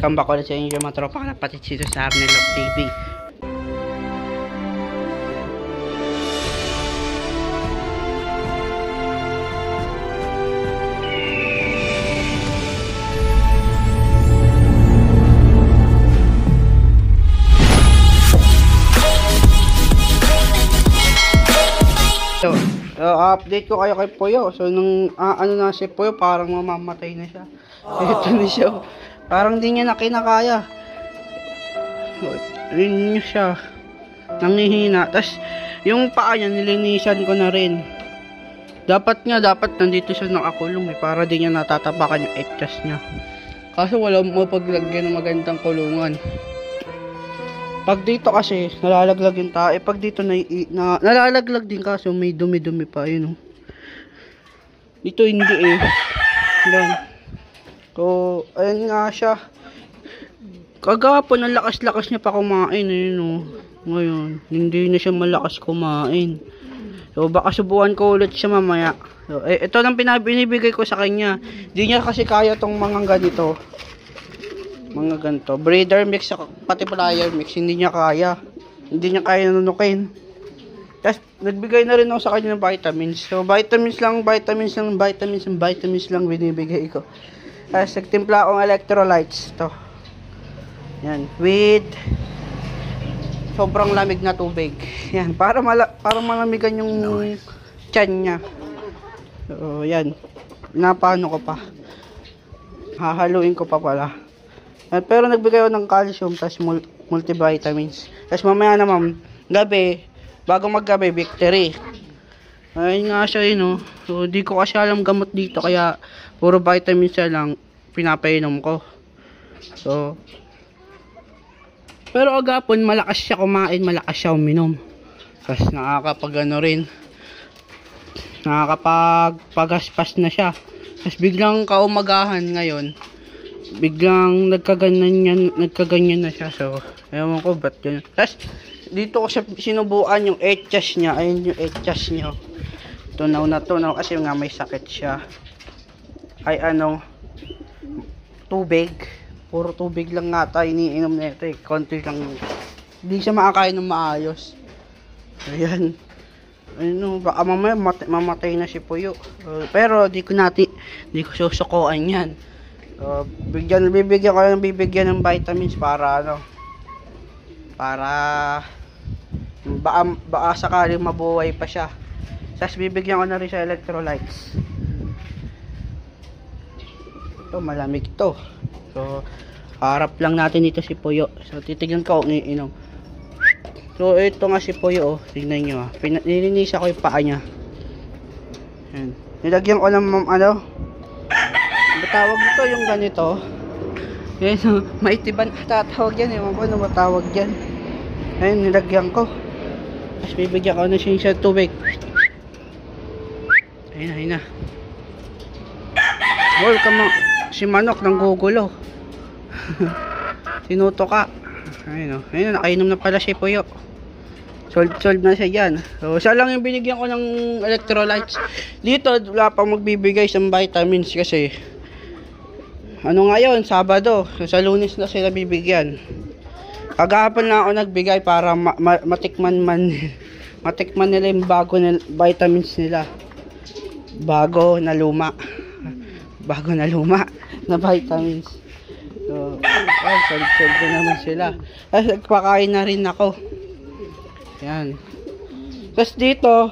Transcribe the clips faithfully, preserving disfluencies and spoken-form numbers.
Welcome back ulit sa inyo mga tropa kalapatid dito sa Arnelog T V. So, uh, update ko kayo kay Puyo. So, nung uh, ano na si Puyo, parang mamamatay na siya. Ito na siya. Parang di niya na kinakaya. Rin niya siya. Nangihina. Tapos, yung paa niya, nilinisan ko na rin. Dapat nga, dapat nandito siya nakakulong eh. Para di niya natatapakan yung etchas niya. Kaso wala mo paglagyan ng magandang kulungan. Pag dito kasi, nalalaglag yung tae. Pag dito, na, na, nalalaglag din kaso may dumi-dumi pa. Yun, oh. Dito hindi eh. Yan. So, ayan nga siya. Kagapon, ang lakas-lakas niya pa kumain. Ayun, oh. Ngayon, hindi na siya malakas kumain. So, baka subukan ko ulit siya mamaya. So, eh, ito lang pinabinibigay ko sa kanya. Hindi niya kasi kaya tong mga ganito. Mga ganito. Breeder mix, pati flyer mix. Hindi niya kaya. Hindi niya kaya nunukin. Tapos, nagbigay na rin ako sa kanya ng vitamins. So, vitamins lang, vitamins lang, vitamins lang, vitamins lang binibigay ko. Tapos, nagtimpla akong electrolytes. Ito. Yan. With sobrang lamig na tubig. Yan. Para, mala para malamigan yung tiyan niya. So, yan. Napano ko pa. Hahaluin ko pa pala. At, pero nagbigay ako ng calcium, tapos multivitamins. Tapos mamaya naman, gabi, bago maggabi, victory. Ayun nga siya yun, oh. So, di ko kasi alam gamot dito, kaya puro vitamins siya lang pinapainom ko. So, pero agapon, malakas siya kumain, malakas siya uminom. Tapos nakakapag ano rin, nakakapagpagaspas na siya. Tapos biglang kaumagahan ngayon, biglang nagkaganyan yan, nagkaganyan na siya. So, ewan ko ba't yun. Tapos, dito ko siya sinubukan yung etchas niya. Ayun yung etchas niya. Tunaw na tunaw kasi nga may sakit siya. Ay ano, tubig. Puro tubig lang nga tayo iniinom na ito eh. Konti lang. Hindi siya makakain ng maayos. Ayan. Ano, baka mamaya mamatay na si Puyo. Uh, pero, di ko natin, di ko susukuan yan. So, bigyan, bibigyan ko lang bibigyan ng vitamins para ano, para baka, baka sakaling mabuhay pa siya. Tapos bibigyan ko na rin sa electrolytes. Ito, malamig to. So, harap lang natin dito si Puyo. So, titignan ko kung iinom. So, ito nga si Puyo, oh. Tingnan nyo, ah. Nilinisan ko yung paa niya. Ayan. Nilagyan ko ng ano, tawag ito yung ganito. Yan, maitiban tatawag yan. Ewan ko ano matawag yan. Ayun, nilagyan ko. Tapos bibigyan ko na siya sa tubig. Ayun na, ayun na. Welcome mo. Si Manok nang gugulo. Sinuto ka. Ayun o. Ayun, nakainom na pala si Puyo. Sold, sold na siya dyan. So, siya lang yung binigyan ko ng electrolytes. Dito, wala pang magbibigay sa vitamins kasi ano ngayon, Sabado. So, sa Lunes na sila bibigyan. Kagahapon na ako nagbigay para ma ma matikman man matikman nila yung bago na vitamins nila. Bago na luma. Bago na luma na vitamins. So, ay, sold-sold na naman sila. Tapos, nagpakain na rin ako. Yan. Tapos dito,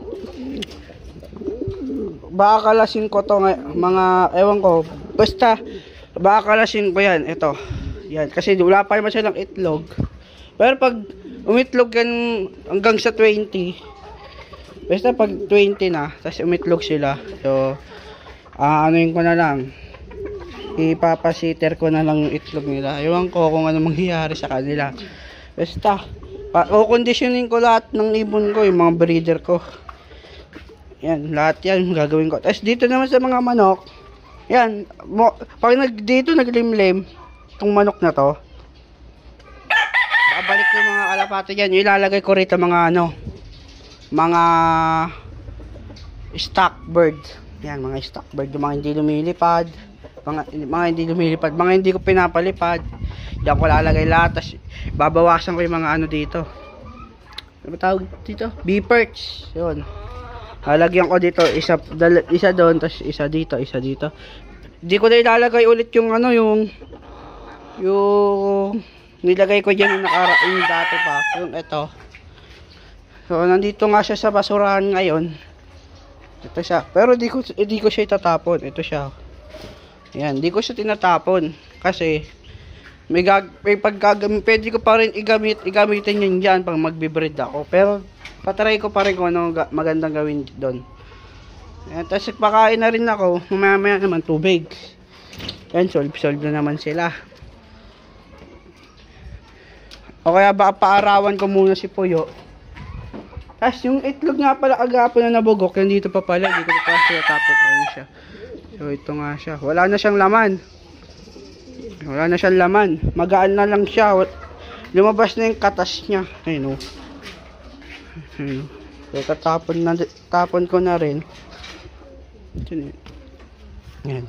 baka kalasin ko to mga, ewan ko, basta, baka kalasin ko yan, ito, yan, kasi wala pa naman silang itlog, pero pag umitlog yan hanggang sa twenty, basta pag twenty na, tapos umitlog sila, so, uh, anuin ko na lang, ipapasiter ko na lang yung itlog nila, ewan ko kung ano mangyayari sa kanila, basta, o-conditioning ko lahat ng ibon ko, yung mga breeder ko. Yan, lahat yan gagawin ko. Tapos dito naman sa mga manok, yan, mo, pag nag, dito naglimlim, itong manok na to, babalik yung mga kalapati yan, ilalagay ko rito mga ano, mga stock bird. Yan, mga stock bird, yung mga hindi lumilipad. Mga, mga hindi lumilipad, mga hindi ko pinapalipad. Diyan ko lalagay lahat, tas babawasan ko yung mga ano dito. Ano ba tawag dito? B-perch. Yun. Lalagyan ko dito, isa, dal, isa doon, tas isa dito, isa dito. Hindi ko na ilalagay ulit yung ano, yung yung nilagay ko dyan yung nakara, yung dati pa, yung ito. So, nandito nga siya sa basurahan ngayon. Ito siya. Pero di ko, di ko siya itatapon. Ito siya. Ayan, di ko siya tinatapon. Kasi, may, gag may paggagamit, pwede ko pa rin igamit, igamitin yun dyan pag magbe-breed ako. Pero, patry ko pa rin kung ano ga magandang gawin doon. Ayan, tapos pakain na rin ako. Mamaya naman tubig. Ayan, solve-solve na naman sila. O kaya baka paarawan ko muna si Puyo. Tapos yung itlog nga pala agapon na nabugok, yan dito pa pala, dito pa pala siya tapot. Ayun siya. So ito nga siya. Wala na siyang laman. Wala na siyang laman. Magaan na lang siya. Lumabas na yung katas niya. Ayun o. Ayun o. So tatapon, na, tapon ko na rin. Yan.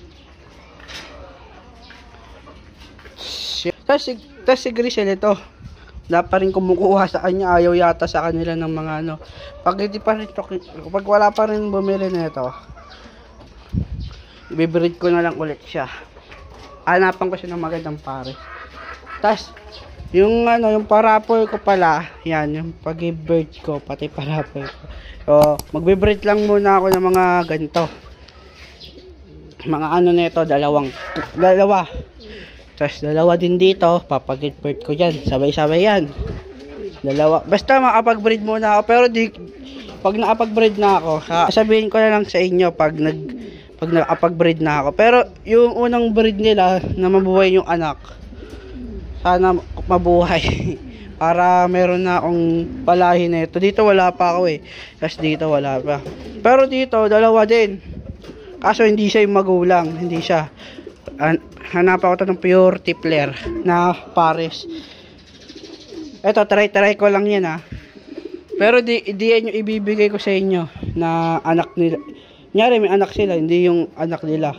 Tapos si, tas si Grisel ito. Wala pa rin kumukuha sa kanya, ayaw yata sa kanila ng mga ano. Pag hindi pa rin, pag wala pa rin bumili nito, ibibreed ko na lang ulit siya. Hanapan ko siya ng magandang pares. Tas yung ano, yung parapol ko pala, yan, yung pag-breed ko, pati parapol ko. So, magbe-breed lang muna ako ng mga ganito. Mga ano nito, dalawang, dalawa. Tapos dalawa din dito, papag-breed ko dyan. Sabay-sabay yan. Dalawa. Basta makapag-breed muna ako. Pero di, pag nakapag-breed na ako, sabihin ko na lang sa inyo pag nag pag nakapag-breed na ako. Pero yung unang breed nila na mabuhay yung anak, sana mabuhay. Para meron na akong palahi na ito. Dito wala pa ako eh. Tapos dito wala pa. Pero dito, dalawa din. Kaso hindi siya yung magulang. Hindi siya. Hanap ako ito ng pure tippler na pares. Ito, try-try ko lang yan ha. Pero di, di yan yung ibibigay ko sa inyo na anak nila. Nyari may anak sila, hindi yung anak nila.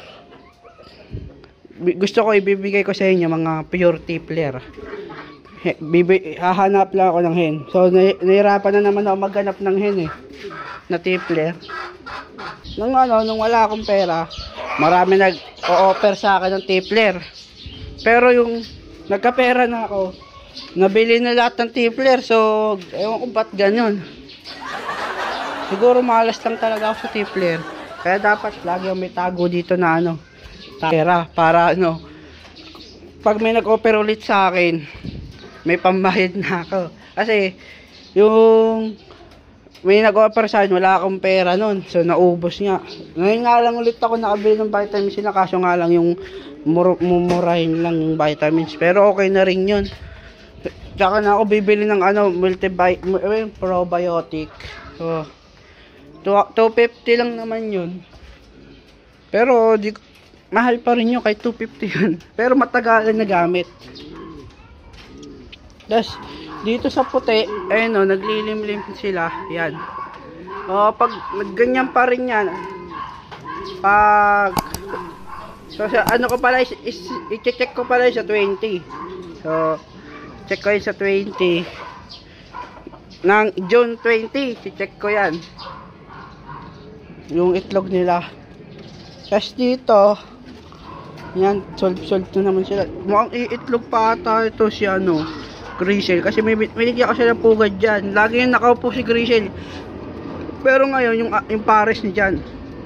Gusto ko ibibigay ko sa inyo mga pure tippler. Bibi, hahanap lang ako ng hen. So, nahirapan na naman ako maghanap ng hen eh. Na tippler. Nung ano, nung wala akong pera, marami nag-o-offer sa akin ng tippler. Pero yung nagkapera na ako, nabili na lahat ng tippler. So, ewan ko ba't ganyan. Siguro malas lang talaga ako sa tippler. Kaya dapat lagi may tago dito na ano, pera. Para ano, pag may nag-offer ulit sa akin, may pambayad na ako. Kasi, yung may nag-offer sa akin, wala akong pera nun. So, naubos nga. Ngayon nga lang ulit ako nakabili ng vitamins sila. Kaso nga lang yung mumurahin lang yung vitamins. Pero okay na rin yun. Tsaka na ako bibili ng ano, multivitamin, probiotic. So, two fifty lang naman yun. Pero, di, mahal pa rin yun kahit two fifty yun. Pero matagalan na gamit. Tapos, dito sa puti, ayun o, naglilimlim sila. Yan. O, pag nagganyan pa rin yan, pag, so, sa, ano ko pala, i-check ko pala sa twenty. So, check ko yun sa twenty. Nang June twenty, i-check ko yan. Yung itlog nila. Tapos dito, yan, solve-solve na naman sila. Mukhang iitlog pa ata ito si ano, Grisel, kasi may binigyan ko siya ng pugad dyan. Lagi yung nakaupo si Grisel. Pero ngayon, yung, yung pares niya dyan.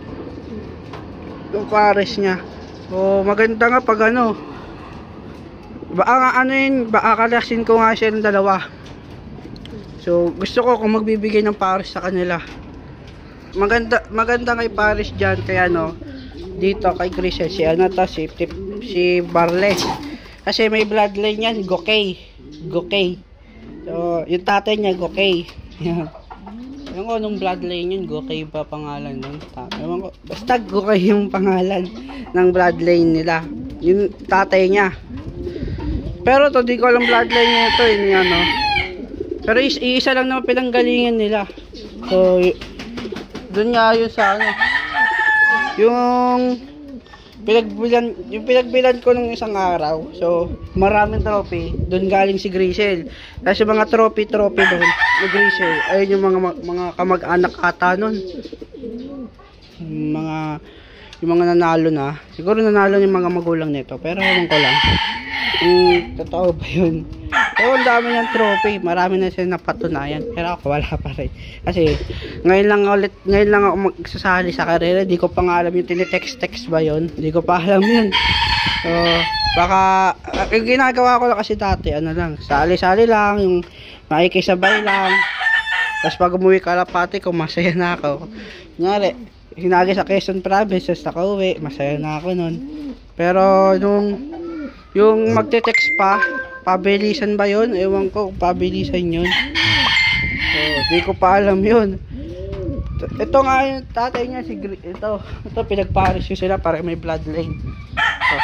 Yung pares niya. O, maganda nga pag ano. Baka nga ano yun, baka kalasin ko nga siya ng dalawa. So, gusto ko kung magbibigay ng pares sa kanila. Maganda, maganda nga yung pares dyan. Kaya no, dito kay Grisel, si ano ta, si, si Barley. Kasi may bloodline yan, Gokey. Gokey. So, yung tatay niya, Gokey. Yan. Ewan ko, nung bloodline yun, Gokey pa pangalan nun. Ewan ko, basta Gokey yung pangalan ng bloodline nila. Yung tatay niya. Pero to, di ko alam bloodline niya ito, yun yan, no? Pero is isa lang naman pinanggalingan nila. So, dun nga yun sa ano. Yung, pinagbilan, yung pinagbilan ko nung isang araw. So, maraming trophy. Doon galing si Grisel. Tapos yung mga trophy-trophy doon, ni Grisel. Ayun yung mga, mga kamag-anak ata nun. Yung mga, yung mga nanalo na. Siguro nanalo yung mga magulang nito. Pero ewan ko lang. Hmm, totoo ba yun? Pero ang dami ng trophy, marami na sila napatunayan. Pero ako wala pa rin. Kasi ngayon lang ulit, ngayon lang ako magsasali sa karera. Di ko pa nga alam yung tinitext-text ba yun. Di ko pa alam yun. So, baka, yung ginagawa ko lang kasi dati, ano lang, sali-sali lang, yung makikisabay lang. Tapos pag umuwi kalapati ko, masaya na ako. Ngari, hinagi sa Quezon Province, tapos nakauwi, masaya na ako nun. Pero nung yung magte-text pa, pabilisan ba yun? Ewan ko kung pabilisan yun. So, di ko pa alam yun. Ito nga yung tatay niya, si Gri ito, ito pinagparis yun sila para may bloodline. So,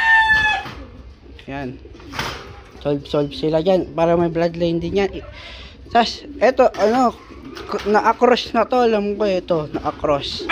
yan. Solve, solve sila dyan, para may bloodline din yan. Tapos, ito, ano, na-across na to, alam ko ito, na-across.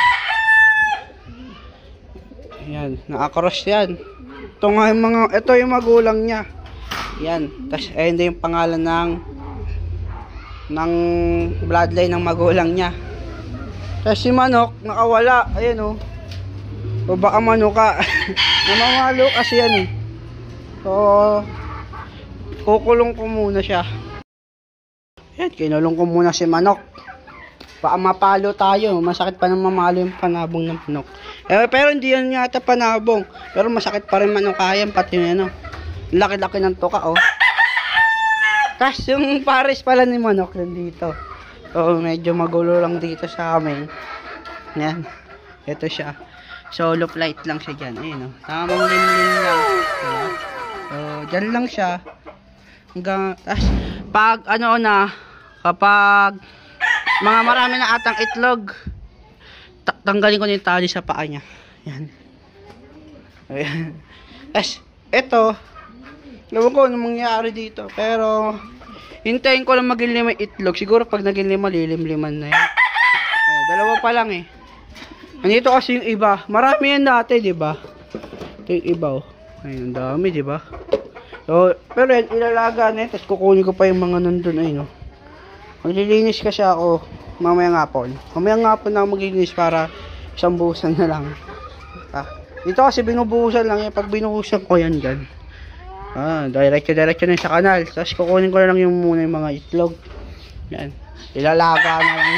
Yan, na-across yan. Ito nga yung mga, ito yung magulang niya. Yan. Tapos, ayun din yung pangalan ng ng bloodline ng magulang niya. Tapos si Manok, nakawala. Ayan o. Oh. O baka Manuka. Namamalo kasi yan eh. So, kukulong ko muna siya. Yan, kinulong ko muna si Manok. Baka mapalo tayo. Masakit pa nang mamalo yung panabong ng Manok. Eh, pero hindi yan yata panabong. Pero masakit pa rin manukayan. Pati yung ano. Laki-laki ng tuka, oh. Tapos yung pares pala ni Manok nandito. So, medyo magulo lang dito sa amin. Yan. Ito siya. Solo flight lang siya dyan. Ayun, oh. Tamang limlim lang. Ayan. So, dyan lang siya. Hanggang, tapos, pag ano na, kapag mga marami na atang itlog, tanggalin ko na yung tali sa paa niya. Yan. Ayan. Tapos, ito, ewan ko anong mangyari dito. Pero, hintayin ko lang maging lima itlog. Siguro pag naging lima, lilim-liman na yan. Ayan, dalawa pa lang eh. Nandito kasi yung iba. Marami yan dati, di ba? Ito yung iba, oh. Ayun, ang dami, di ba? So, pero yan, ilalaga na yan. Tapos kukunin ko pa yung mga nandun, ayun, oh. Maglilinis kasi ako mamayang hapon. Mamayang hapon na ako maglilinis para isang buhusan na lang. Ah, dito kasi binubuhusan lang yan. Pag binuhusan ko yan dyan. Ah, diretso-diretso na sa kanal. Tapos kukunin ko na lang yung muna yung mga itlog. Yan. Ilalaga na lang.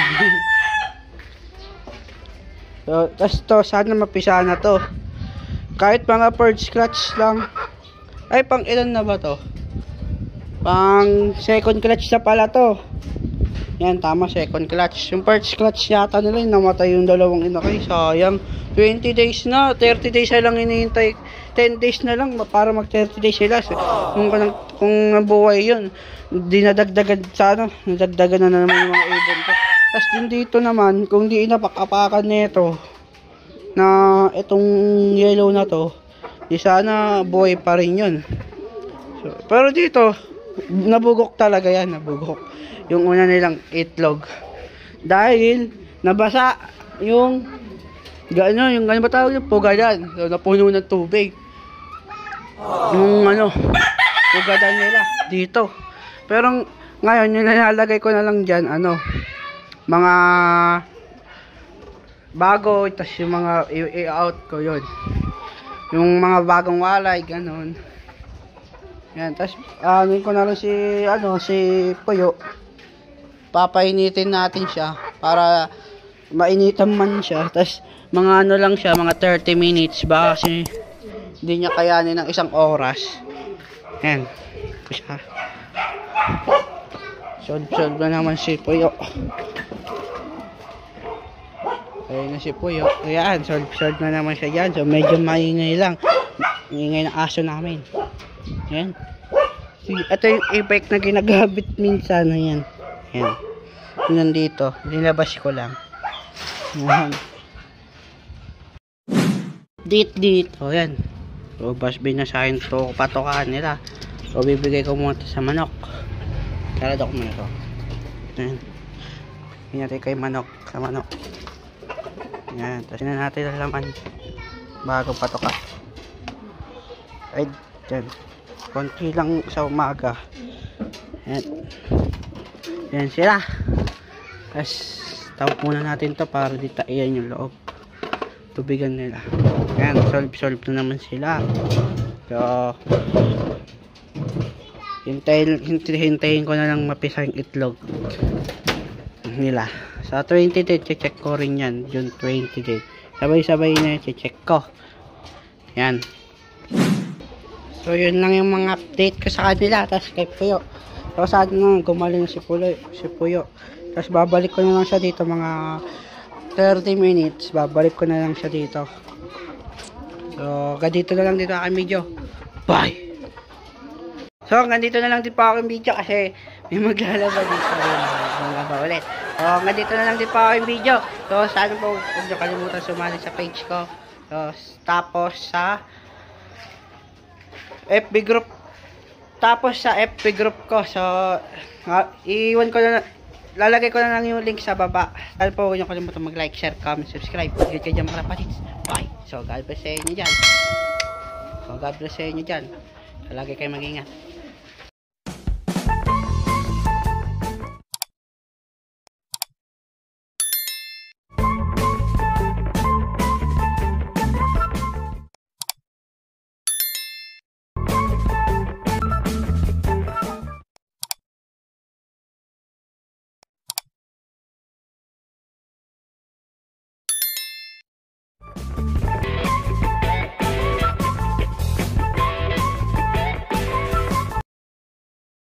So, tapos to, sana mapisa na to. Kahit mga first scratch lang. Ay, pang ilan na ba to? Pang second clutch na pala to. Yan, tama, second clutch. Yung first clutch yata nila, yung namatay yung dalawang inakay. Sayang. twenty days na, thirty days na lang hinihintay. ten days na lang para mag thirty days sila. So, kung, kung nabuhay yun, dinadagdagan sana, nadagdagan na naman yung mga ibon ko. Tapos din dito naman, kung di inapak-apakan nito na itong yellow na to, di sana buhay pa rin yun. So, pero dito, nabugok talaga yan, nabugok. Yung una nilang itlog. Dahil, nabasa yung, gano, yung gano ba tawag yung pugadan. So, napuno ng tubig. Yung ano, pugadan nila, dito. Pero, ngayon, yung nilalagay ko na lang dyan, ano, mga bago, tas yung mga i-out ko yun. Yung mga bagong walay, ganon. Yan, tas ano ko na lang si, ano, si Puyo. Papainitin natin siya para mainitan man siya. Tas mga ano lang siya, mga thirty minutes ba kasi hindi niya kayanin ng isang oras. Yan. Siya. Solve-solve na naman si Puyo. Ayun na si Puyo. Ayan, solve-solve na naman siya dyan. So, medyo maingay lang. Maingay ng aso namin. Ayan. Ito yung effect na ginagamit minsan. Ayan. Ayan. Yung nandito. Nilabas ko lang. Ayan. Dit, dit. O, ayan. So, basbin na sa akin to. Patokaan nila. So, bibigay ko muna sa Manok. Karado ko muna to. Ayan. Pinatay kay Manok. Sa Manok. Ayan. Tapos na natin ang laman. Bago pa to ka. Ay, dyan. Konti lang sa umaga. Yan. Yan sila. Tapos, tawag muna natin to para di taiyan yung loob. Tubigan nila. Yan, solve-solve na naman sila. So, hintayin, hintayin ko na lang mapisa yung itlog nila. Sa twenty date, check ko rin yan. June twenty date. Sabay-sabay na check ko. Yan. So, yun lang yung mga update ko sa kanila. Tapos kay Puyo. So, saan nga gumaling si Puyo. Si Puyo. Tapos babalik ko na lang siya dito mga thirty minutes. Babalik ko na lang siya dito. So, ganito na lang dito aking video. Bye! So, ganito na lang din po aking video kasi may maglalaba dito. Maglaba ulit. So, ganito na lang din po aking video. So, sana po huwag niyo kalimutan sumali sa page ko. So, tapos sa F B group. Tapos sa F B group ko. So, uh, iwan ko na lalagay ko na lang yung link sa baba. Sana po huwag niyo kalimutan mag-like, share, comment, subscribe. Higit kayo dyan mga kapatid. Bye! So, God bless sa inyo dyan. So, God bless sa inyo dyan. So, lagi kayo mag-ingat.